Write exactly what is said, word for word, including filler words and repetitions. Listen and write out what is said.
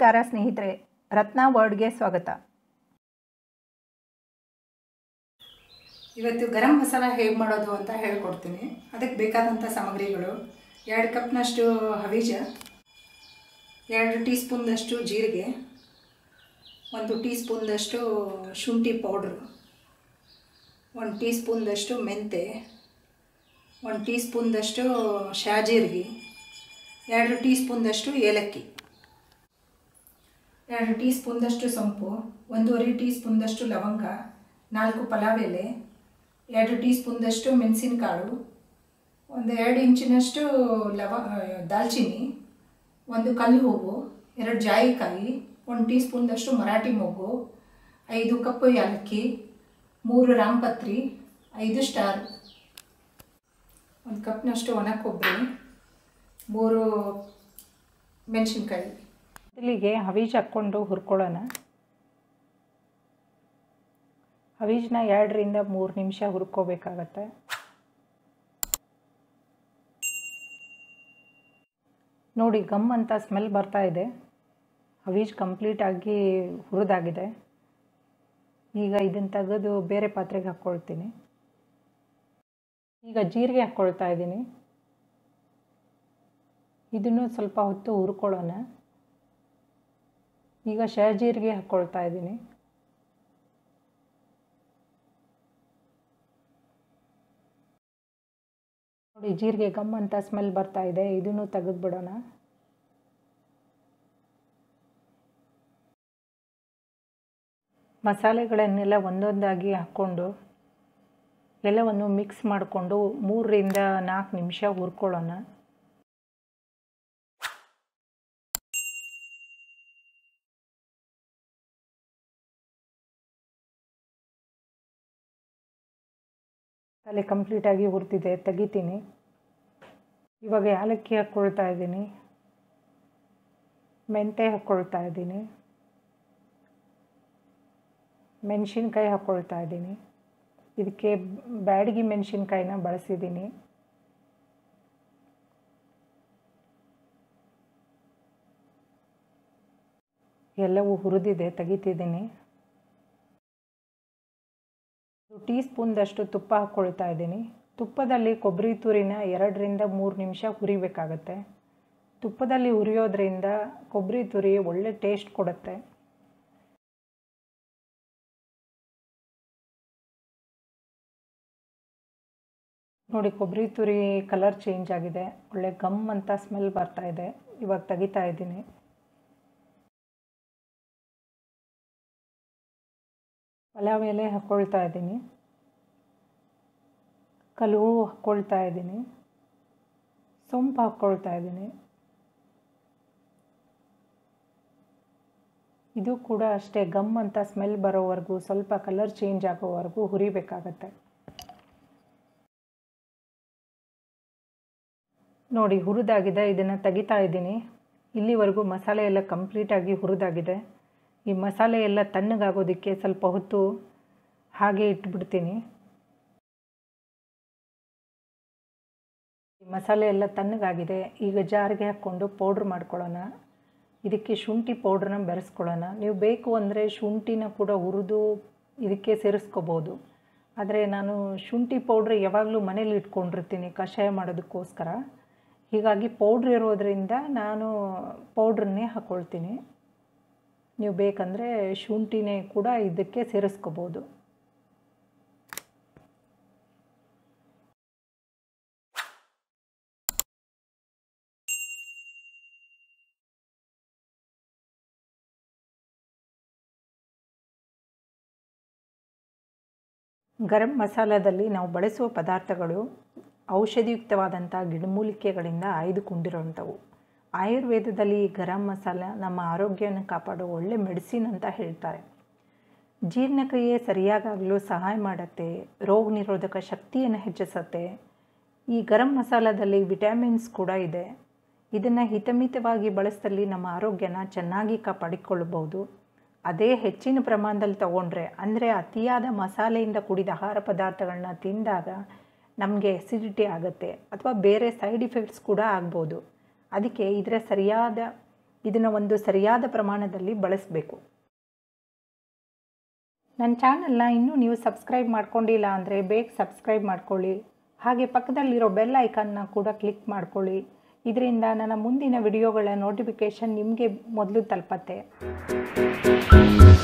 ನಮಸ್ಕಾರ ಸ್ನೇಹಿತರೆ, ರತ್ನ ವರ್ಡ್ಗೆ ಸ್ವಾಗತ. ಇವತ್ತು ಗರಂ ಮಸಾಲ ಹೇಗೆ ಮಾಡೋದು ಅಂತ ಹೇಳ್ಕೊಡ್ತೀನಿ. ಅದಕ್ಕೆ ಬೇಕಾದಂಥ ಸಾಮಗ್ರಿಗಳು: ಎರಡು ಕಪ್ನಷ್ಟು ಹವೀಜ, ಎರಡು ಟೀ ಸ್ಪೂನ್ದಷ್ಟು ಜೀರಿಗೆ, ಒಂದು ಟೀ ಸ್ಪೂನ್ದಷ್ಟು ಶುಂಠಿ ಪೌಡ್ರು, ಒಂದು ಟೀ ಸ್ಪೂನ್ದಷ್ಟು ಮೆಂತೆ, ಒಂದು ಟೀ ಸ್ಪೂನ್ದಷ್ಟು ಶಾಜೀರಿಗೆ, ಎರಡು ಟೀ ಸ್ಪೂನ್ದಷ್ಟು ಏಲಕ್ಕಿ, ಎರಡು ಟೀ ಸ್ಪೂನ್ದಷ್ಟು ಸೊಂಪು, ಒಂದೂವರೆ ಟೀ ಸ್ಪೂನ್ದಷ್ಟು ಲವಂಗ, ನಾಲ್ಕು ಪಲಾವ್ ಎಲೆ, ಎರಡು ಟೀ ಸ್ಪೂನ್ದಷ್ಟು ಮೆಣಸಿನಕಾಳು, ಒಂದು ಎರಡು ಇಂಚಿನಷ್ಟು ಲವ ದಾಲ್ಚಿನ್ನಿ, ಒಂದು ಕಲ್ಲು ಹೂವು, ಎರಡು ಜಾಯಿಕಾಯಿ, ಒಂದು ಟೀ ಸ್ಪೂನ್ದಷ್ಟು ಮರಾಠಿ ಮೊಗ್ಗು, ಐದು ಕಪ್ಪು ಏಲಕ್ಕಿ, ಮೂರು ರಾಮಪತ್ರಿ, ಐದು ಸ್ಟಾರ್, ಒಂದು ಕಪ್ನಷ್ಟು ಒಣ ಕೊಬ್ಬರಿ, ಮೂರು ಮೆಣಸಿನ್ಕಾಯಿ. ಇಲ್ಲಿಗೆ ಹವೀಜ್ ಹಾಕ್ಕೊಂಡು ಹುರ್ಕೊಳ್ಳೋಣ. ಹವೀಜನ್ನ ಎರಡರಿಂದ ಮೂರು ನಿಮಿಷ ಹುರ್ಕೋಬೇಕಾಗತ್ತೆ. ನೋಡಿ, ಗಮ್ ಅಂತ ಸ್ಮೆಲ್ ಬರ್ತಾ ಇದೆ. ಹವೀಜ್ ಕಂಪ್ಲೀಟಾಗಿ ಹುರಿದಾಗಿದೆ. ಈಗ ಇದನ್ನು ತೆಗೆದು ಬೇರೆ ಪಾತ್ರೆಗೆ ಹಾಕ್ಕೊಳ್ತೀನಿ. ಈಗ ಜೀರಿಗೆ ಹಾಕ್ಕೊಳ್ತಾ ಇದ್ದೀನಿ. ಇದನ್ನು ಸ್ವಲ್ಪ ಹೊತ್ತು ಹುರ್ಕೊಳ್ಳೋಣ. ಈಗ ಶಾಜೀರಿಗೆ ಹಾಕ್ಕೊಳ್ತಾ ಇದ್ದೀನಿ. ನೋಡಿ, ಜೀರಿಗೆ ಗಮ್ ಅಂತ ಸ್ಮೆಲ್ ಬರ್ತಾ ಇದೆ. ಇದನ್ನು ತೆಗೆದುಬಿಡೋಣ. ಮಸಾಲೆಗಳನ್ನೆಲ್ಲ ಒಂದೊಂದಾಗಿ ಹಾಕ್ಕೊಂಡು ಎಲ್ಲವನ್ನು ಮಿಕ್ಸ್ ಮಾಡಿಕೊಂಡು ಮೂರರಿಂದ ನಾಲ್ಕು ನಿಮಿಷ ಹುರ್ಕೊಳ್ಳೋಣ. ಮಸಾಲೆ ಕಂಪ್ಲೀಟಾಗಿ ಹುರಿದಿದೆ, ತೆಗಿತೀನಿ. ಇವಾಗ ಏಲಕ್ಕಿ ಹಾಕ್ಕೊಳ್ತಾ ಇದ್ದೀನಿ, ಮೆಂತೆ ಹಾಕ್ಕೊಳ್ತಾ ಇದ್ದೀನಿ, ಮೆಣಸಿನ್ಕಾಯಿ ಹಾಕ್ಕೊಳ್ತಾ ಇದ್ದೀನಿ. ಇದಕ್ಕೆ ಬ್ಯಾಡಗಿ ಮೆಣಸಿನ್ಕಾಯಿನ ಬಳಸಿದ್ದೀನಿ. ಎಲ್ಲವೂ ಹುರಿದಿದೆ, ತೆಗಿತಿದ್ದೀನಿ. ಟೀ ಸ್ಪೂನ್ದಷ್ಟು ತುಪ್ಪ ಹಾಕ್ಕೊಳ್ತಾ ಇದ್ದೀನಿ. ತುಪ್ಪದಲ್ಲಿ ಕೊಬ್ಬರಿ ತುರಿನ ಎರಡರಿಂದ ಮೂರು ನಿಮಿಷ ಹುರಿಬೇಕಾಗತ್ತೆ. ತುಪ್ಪದಲ್ಲಿ ಹುರಿಯೋದ್ರಿಂದ ಕೊಬ್ಬರಿ ತುರಿ ಒಳ್ಳೆ ಟೇಸ್ಟ್ ಕೊಡುತ್ತೆ. ನೋಡಿ, ಕೊಬ್ಬರಿ ತುರಿ ಕಲರ್ ಚೇಂಜ್ ಆಗಿದೆ. ಒಳ್ಳೆ ಗಮ್ ಅಂತ ಸ್ಮೆಲ್ ಬರ್ತಾ ಇದೆ. ಇವಾಗ ತೆಗಿತಾ ಇದ್ದೀನಿ. ಪಲಾವ್ ಎಲೆ ಹಾಕ್ಕೊಳ್ತಾ ಇದ್ದೀನಿ, ಕಲ್ಲು ಹಾಕ್ಕೊಳ್ತಾ ಇದ್ದೀನಿ, ಸೊಂಪು ಹಾಕ್ಕೊಳ್ತಾ ಇದ್ದೀನಿ. ಇದು ಕೂಡ ಅಷ್ಟೇ, ಗಮ್ ಅಂತ ಸ್ಮೆಲ್ ಬರೋವರೆಗೂ, ಸ್ವಲ್ಪ ಕಲರ್ ಚೇಂಜ್ ಆಗೋವರೆಗೂ ಹುರಿಬೇಕಾಗತ್ತೆ. ನೋಡಿ, ಹುರಿದಾಗಿದೆ. ಇದನ್ನು ತೆಗಿತಾ ಇದ್ದೀನಿ. ಇಲ್ಲಿವರೆಗೂ ಮಸಾಲೆ ಎಲ್ಲ ಕಂಪ್ಲೀಟಾಗಿ ಹುರಿದಾಗಿದೆ. ಈ ಮಸಾಲೆ ಎಲ್ಲ ತಣ್ಣಗಾಗೋದಕ್ಕೆ ಸ್ವಲ್ಪ ಹೊತ್ತು ಹಾಗೆ ಇಟ್ಬಿಡ್ತೀನಿ. ಮಸಾಲೆ ಎಲ್ಲ ತಣ್ಣಗಾಗಿದೆ. ಈಗ ಜಾರಿಗೆ ಹಾಕ್ಕೊಂಡು ಪೌಡ್ರ್ ಮಾಡ್ಕೊಳ್ಳೋಣ. ಇದಕ್ಕೆ ಶುಂಠಿ ಪೌಡ್ರನ್ನ ಬೆರೆಸ್ಕೊಳ್ಳೋಣ. ನೀವು ಬೇಕು ಅಂದರೆ ಶುಂಠಿನ ಕೂಡ ಹುರಿದು ಇದಕ್ಕೆ ಸೇರಿಸ್ಕೋಬೋದು. ಆದರೆ ನಾನು ಶುಂಠಿ ಪೌಡ್ರ್ ಯಾವಾಗಲೂ ಮನೇಲಿ ಇಟ್ಕೊಂಡಿರ್ತೀನಿ ಕಷಾಯ ಮಾಡೋದಕ್ಕೋಸ್ಕರ. ಹೀಗಾಗಿ ಪೌಡ್ರ್ ಇರೋದರಿಂದ ನಾನು ಪೌಡ್ರನ್ನೇ ಹಾಕ್ಕೊಳ್ತೀನಿ. ನೀವು ಬೇಕಂದರೆ ಶುಂಠಿನೇ ಕೂಡ ಇದಕ್ಕೆ ಸೇರಿಸ್ಕೋಬೋದು. ಗರಂ ಮಸಾಲದಲ್ಲಿ ನಾವು ಬಳಸುವ ಪದಾರ್ಥಗಳು ಔಷಧಿಯುಕ್ತವಾದಂಥ ಗಿಡಮೂಲಿಕೆಗಳಿಂದ ಆಯ್ದುಕೊಂಡಿರುವಂಥವು. ಆಯುರ್ವೇದದಲ್ಲಿ ಗರಂ ಮಸಾಲ ನಮ್ಮ ಆರೋಗ್ಯವನ್ನು ಕಾಪಾಡೋ ಒಳ್ಳೆ ಮೆಡಿಸಿನ್ ಅಂತ ಹೇಳ್ತಾರೆ. ಜೀರ್ಣಕ್ರಿಯೆ ಸರಿಯಾಗಲು ಸಹಾಯ ಮಾಡುತ್ತೆ, ರೋಗ ನಿರೋಧಕ ಶಕ್ತಿಯನ್ನು ಹೆಚ್ಚಿಸುತ್ತೆ. ಈ ಗರಂ ಮಸಾಲದಲ್ಲಿ ವಿಟಮಿನ್ಸ್ ಕೂಡ ಇದೆ. ಇದನ್ನು ಹಿತಮಿತವಾಗಿ ಬಳಸಿದಲ್ಲಿ ನಮ್ಮ ಆರೋಗ್ಯನ ಚೆನ್ನಾಗಿ ಕಾಪಾಡಿಕೊಳ್ಳಬಹುದು. ಅದೇ ಹೆಚ್ಚಿನ ಪ್ರಮಾಣದಲ್ಲಿ ತಗೊಂಡ್ರೆ, ಅಂದರೆ ಅತಿಯಾದ ಮಸಾಲೆಯಿಂದ ಕೂಡಿದ ಆಹಾರ ಪದಾರ್ಥಗಳನ್ನ ತಿಂದಾಗ ನಮಗೆ ಎಸಿಡಿಟಿ ಆಗುತ್ತೆ ಅಥವಾ ಬೇರೆ ಸೈಡ್ ಇಫೆಕ್ಟ್ಸ್ ಕೂಡ ಆಗ್ಬೋದು. ಅದಕ್ಕೆ ಇದರ ಸರಿಯಾದ ಇದನ್ನು ಒಂದು ಸರಿಯಾದ ಪ್ರಮಾಣದಲ್ಲಿ ಬಳಸಬೇಕು. ನನ್ನ ಚಾನಲ್ನ ಇನ್ನೂ ನೀವು ಸಬ್ಸ್ಕ್ರೈಬ್ ಮಾಡ್ಕೊಂಡಿಲ್ಲ ಅಂದರೆ ಬೇಗ ಸಬ್ಸ್ಕ್ರೈಬ್ ಮಾಡ್ಕೊಳ್ಳಿ. ಹಾಗೆ ಪಕ್ಕದಲ್ಲಿರೋ ಬೆಲ್ ಐಕಾನ್ನ ಕೂಡ ಕ್ಲಿಕ್ ಮಾಡ್ಕೊಳ್ಳಿ. ಇದರಿಂದ ನನ್ನ ಮುಂದಿನ ವಿಡಿಯೋಗಳ ನೋಟಿಫಿಕೇಷನ್ ನಿಮಗೆ ಮೊದಲು ತಲುಪತ್ತೆ.